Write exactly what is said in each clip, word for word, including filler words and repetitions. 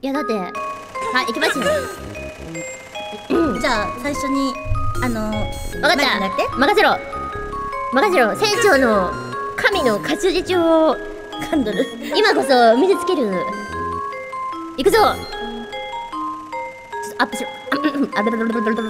いやだってはい行きますよ。 じゃあ最初にあの分かった、任せろ任せろ。船長の神の活字帳をカンドル今こそ見せつける。行くぞ。ちょっとアップしろ。あぶぶぶぶぶぶぶぶぶ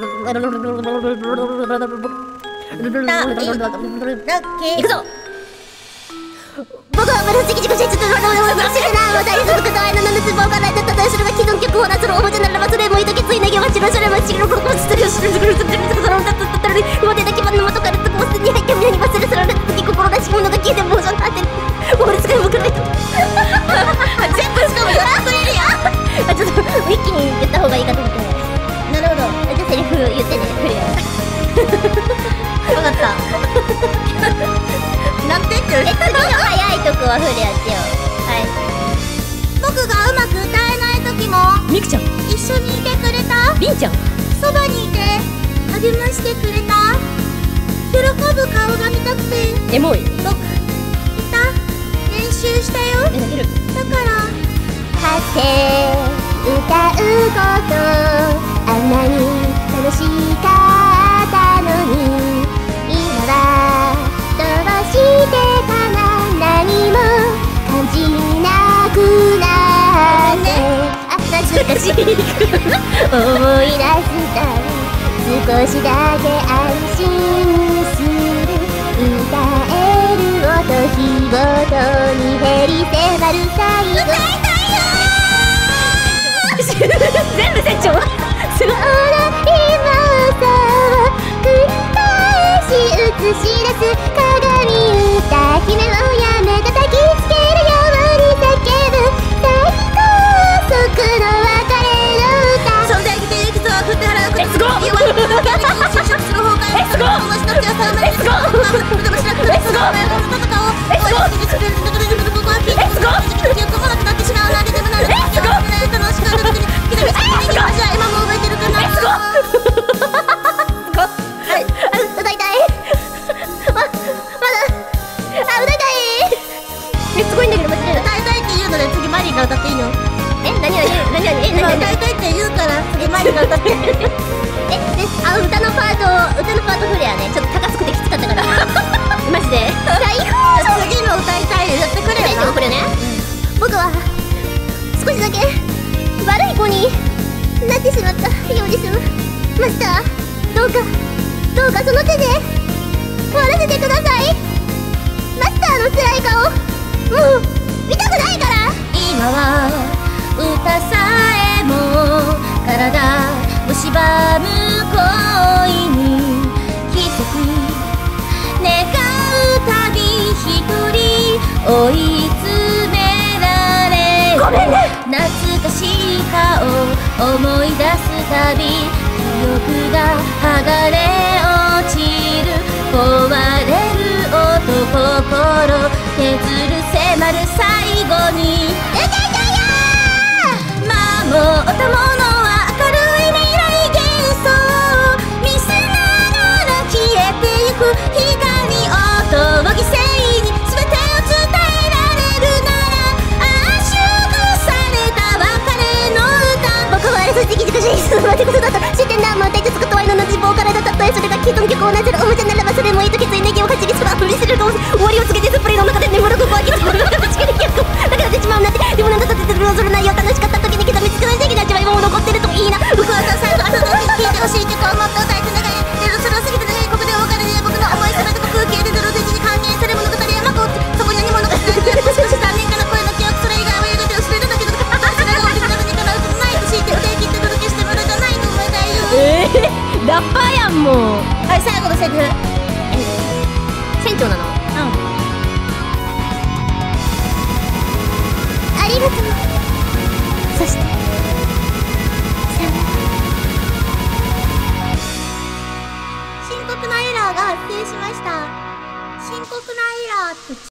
行くぞ。僕はまだ次々してちょっと忘れない話題続くと愛の熱望がないだったとするが既存曲をなするおもちゃならばそれもいときついねぎはちろそれもちろここするするするするするするだったったらに表だ基盤の元からつくもすでに入ってみなに忘れ去られた時心らしきものが消えてモーション立ってもう使いもくらいと全部しかもやらんといるよ。あちょっと一気に言った方がいいかと思って。なるほど。じゃあセリフ言ってねクリア。分かった。 なんてってえ次の早いとこはフレやってよ。はい。 僕がうまく歌えない時もみくちゃん一緒にいてくれた。 りんちゃんそばにいて励ましてくれた。喜ぶ顔が見たくてエモい。 僕歌練習したよ。 え泣ける。 だからはって歌うことあんなに楽しかったのに今はどうしてかな何も感じなくなってあ懐かしい思い出した少しだけ安心する歌える音日ごとに減り迫る最後歌いたいよ全部船長すごい。今さを繰り返し映し出す鏡歌姫をやめ叩きつけるように叫ぶ最高速の別れの歌存在的でいくぞ振って払うレッツゴー。 弱い者が就職する崩壊レッツゴー。 その人たちはさまにレッツゴー。でもしなくてその前の戦をレッツゴー。 応援してくれるんだけど僕は聞いてくる記憶もなくなってしまうなんてでもなる。 レッツゴー。 楽しかった時に来てみたいなじゃあ今も覚えてるかな。 レッツゴー。はい歌いたい。ままだあ歌いたい。えすごいんだけどマジで。 歌いたいって言うので次マリーが歌っていいの。 え何何何何え今何何歌いたいって言うから次マリーが歌ってえであ歌のパート歌のパートフレアねちょっと高すくてきつかったからマジで最高。 次の歌いたいでやってくれえよな。 これね僕は少しだけ悪い子になってしまったようです。マスターどうかどうかその手で終わらせてください。マスターの辛い顔もう見たくないから。 今は歌さえも体を縛む恋に奇跡願うたび一人追い詰められる。 ごめんね。 懐かしい顔思い出すたび記憶が剥がれ落ちる壊れる音心削る迫る最後に歌いたいよー。守ったものは明るい未来幻想見せながら消えてゆく光音を犠牲に全てを伝えられるなら圧縮された別れの歌。 僕はそして気づくしそのってことだと知ってんだもん大切くと愛の希望からだったとえそれが既存曲をなせるおもちゃならばそれもいいときついネギをかちりつくあふりするかもし終わりを告げてスプレーの中で眠るここはきつくなってちぎり記憶なくなってしまうなんてでもなんだかってるそれないよ楽しかった時に刻みつくない的な味わいも残ってるといいな。 僕はさ最後朝のうちに聴いてほしい曲をもっと歌いつながりでそれを過ぎてないここでお別れで僕の思い全てが空気へ出てる手に還元され物語山子そこに何も残してないもしかして残念から声の記憶それ以外はやがて薄れるだけどそれが俺の何からうまいと知って腕切って届けしてもらじゃないのお前だよ。 えー、ラッパーやんもう。 はい最後のセリフ船長なの。ありがとう。そして深刻なエラーが発生しました。深刻なエラーって